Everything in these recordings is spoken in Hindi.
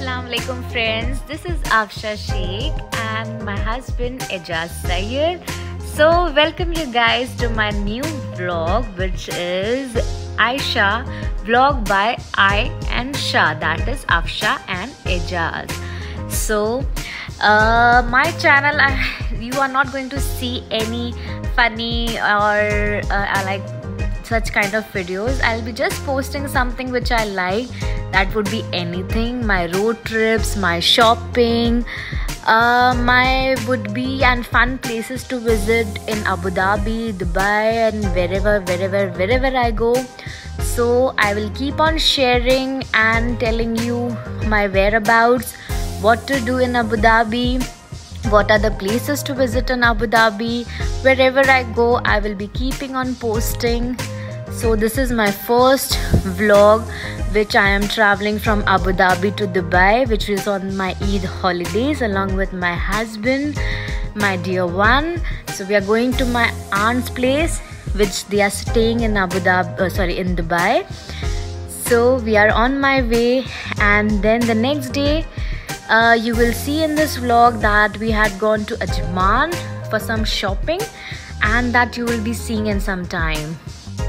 Assalamu alaikum friends, this is Afsha Sheikh and my husband Ejaz Sayyed. So welcome you guys to my new vlog, which is Aisha vlog by I and Shah, that is Afsha and Ejaz. So my channel, you are not going to see any funny or like such kind of videos. I'll be just posting something which I like. That would be anything, my road trips, my shopping, my would be and fun places to visit in Abu Dhabi, Dubai and wherever I go. So I will keep on sharing and telling you my whereabouts, what to do in Abu Dhabi, what are the places to visit in Abu Dhabi. Wherever I go, I will be keeping on posting. So this is my first vlog which I am traveling from Abu Dhabi to Dubai, which is on my Eid holidays along with my husband, my dear one. So we are going to my aunt's place, which they are staying in in Dubai. So we are on my way, and then the next day you will see in this vlog that we had gone to Ajman for some shopping, and that you will be seeing in some time.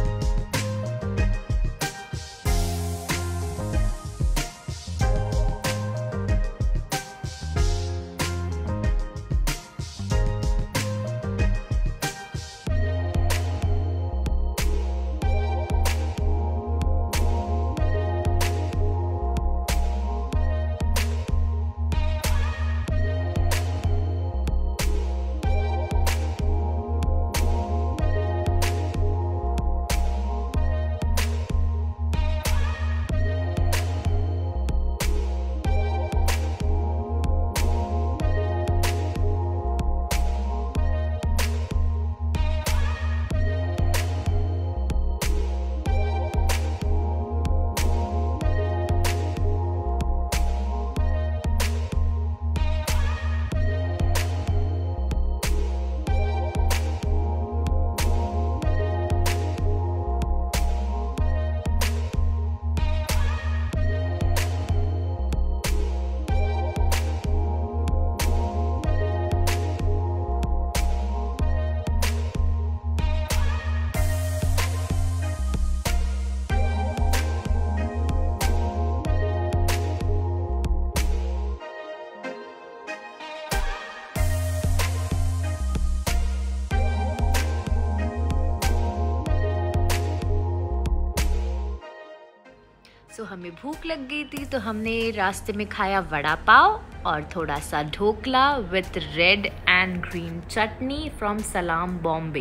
तो हमें भूख लग गई थी, तो हमने रास्ते में खाया वड़ा पाव और थोड़ा सा dhokla with red and green chutney from Salaam Bombay.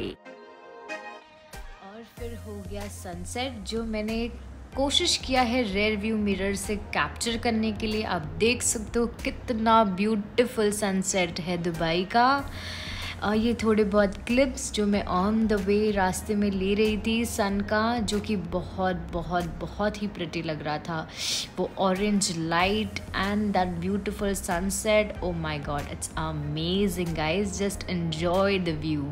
और फिर हो गया सनसेट, जो मैंने कोशिश किया है रेयर व्यू मिरर से कैप्चर करने के लिए। आप देख सकते हो कितना ब्यूटीफुल सनसेट है दुबई का। ये थोड़े बहुत क्लिप्स जो मैं ऑन द वे रास्ते में ले रही थी सन का, जो कि बहुत ही प्रिटी लग रहा था। वो orange light and that beautiful sunset, oh my God, it's amazing guys, just enjoy the view.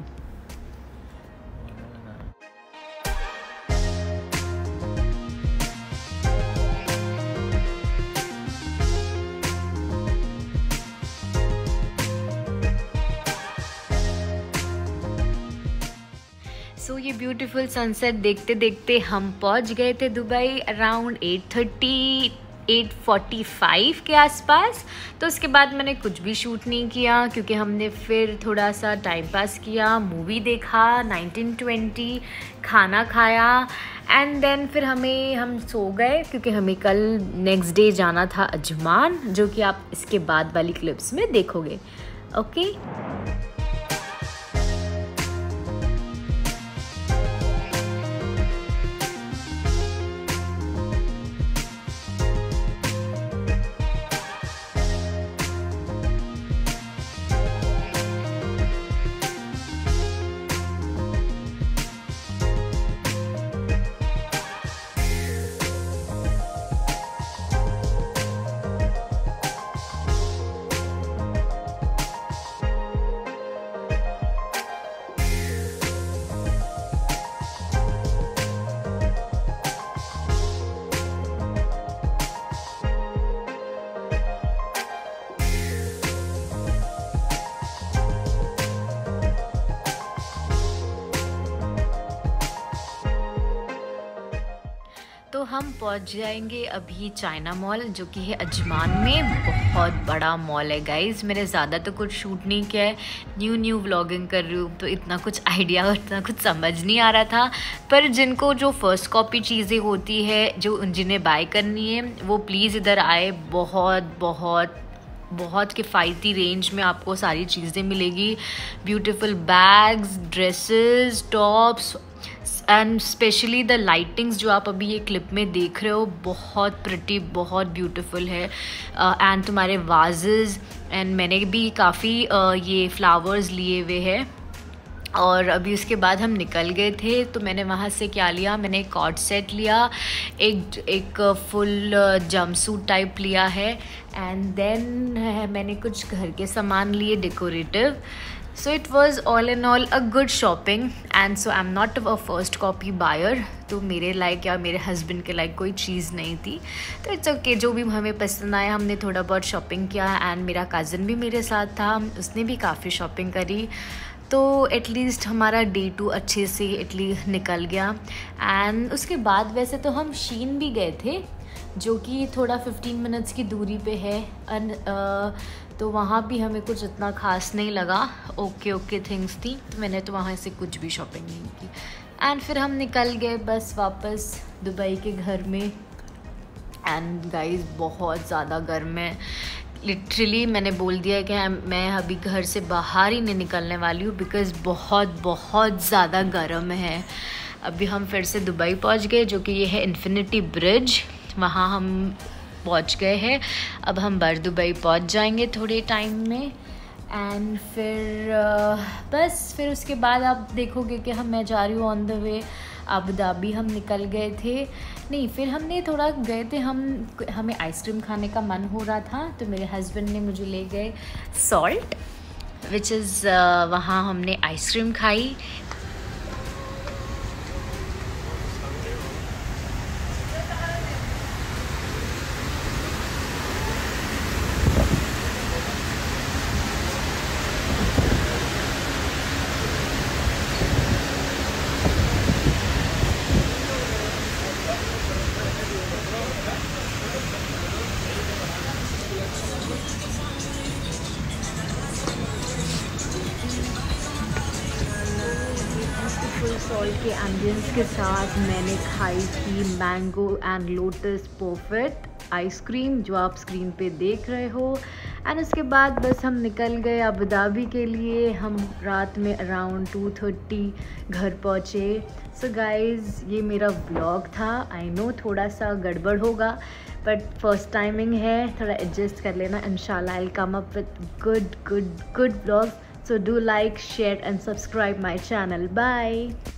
So ये ब्यूटीफुल सनसेट देखते देखते हम पहुंच गए थे दुबई अराउंड 8:45 के आसपास। तो उसके बाद मैंने कुछ भी शूट नहीं किया, क्योंकि हमने फिर थोड़ा सा टाइम पास किया, मूवी देखा 1920, खाना खाया एंड देन फिर हम सो गए, क्योंकि हमें कल नेक्स्ट डे जाना था अजमान, जो कि आप इसके बाद वाली क्लिप्स में देखोगे। ओके हम पहुंच जाएंगे अभी चाइना मॉल, जो कि है अजमान में। बहुत बड़ा मॉल है गाइस। मैंने ज़्यादा तो कुछ शूट नहीं किया है, न्यू व्लॉगिंग कर रही हूँ, तो इतना कुछ आइडिया और इतना कुछ समझ नहीं आ रहा था। पर जिनको जो फर्स्ट कॉपी चीज़ें होती है, जो जिन्हें बाय करनी है, वो प्लीज़ इधर आए। बहुत किफ़ायती रेंज में आपको सारी चीज़ें मिलेगी। Beautiful bags, dresses, tops and specially the lightings जो आप अभी ये क्लिप में देख रहे हो, बहुत प्रिटी, बहुत ब्यूटीफुल है। एंड तुम्हारे वाजेस, एंड मैंने भी काफ़ी ये फ्लावर्स लिए हुए हैं। और अभी उसके बाद हम निकल गए थे, तो मैंने वहाँ से क्या लिया, मैंने एक कॉर्ड सेट लिया, एक फुल जंपसूट टाइप लिया है, एंड देन मैंने कुछ घर के सामान लिए decorative. So it was all in all a good shopping, and so I am not a first copy buyer. तो मेरे लाइक या मेरे हस्बैंड के लाइक कोई चीज़ नहीं थी, तो इट्स ओके। जो भी हमें पसंद आया हमने थोड़ा बहुत शॉपिंग किया, एंड मेरा कज़न भी मेरे साथ था, उसने भी काफ़ी शॉपिंग करी। तो एटलीस्ट हमारा डे 2 अच्छे से एटलीस्ट निकल गया। एंड उसके बाद वैसे तो हम शीन भी गए थे, जो कि थोड़ा 15 मिनट्स की दूरी पे है। तो वहाँ भी हमें कुछ इतना ख़ास नहीं लगा, ओके थिंग्स थी, तो मैंने तो वहाँ से कुछ भी शॉपिंग नहीं की। एंड फिर हम निकल गए बस वापस दुबई के घर में। एंड गाइस बहुत ज़्यादा गर्म है, लिटरली मैंने बोल दिया है कि मैं अभी घर से बाहर ही नहीं निकलने वाली हूँ, बिकॉज़ बहुत ज़्यादा गर्म है। अभी हम फिर से दुबई पहुँच गए, जो कि ये है इन्फिनिटी ब्रिज, वहाँ हम पहुँच गए हैं। अब हम बर दुबई पहुँच जाएंगे थोड़े टाइम में। एंड फिर बस फिर उसके बाद आप देखोगे कि मैं जा रही हूँ on the way Abu Dhabi. हम निकल गए थे, नहीं फिर हमने थोड़ा गए थे, हमें आइसक्रीम खाने का मन हो रहा था, तो मेरे हस्बैंड ने मुझे ले गए सॉल्ट, विच इज़ वहाँ हमने आइसक्रीम खाई। सॉल्ट के एम्बियंस के साथ मैंने खाई थी mango and lotus perfect ice cream, जो आप स्क्रीन पे देख रहे हो। एंड उसके बाद बस हम निकल गए अबू धाबी के लिए। हम रात में अराउंड 2:30 घर पहुँचे। सो गाइज़ ये मेरा व्लॉग था। आई नो थोड़ा सा गड़बड़ होगा, बट फर्स्ट टाइमिंग है, थोड़ा एडजस्ट कर लेना। इंशाल्लाह I will come up with good vlogs. So do like, share and subscribe my channel. Bye.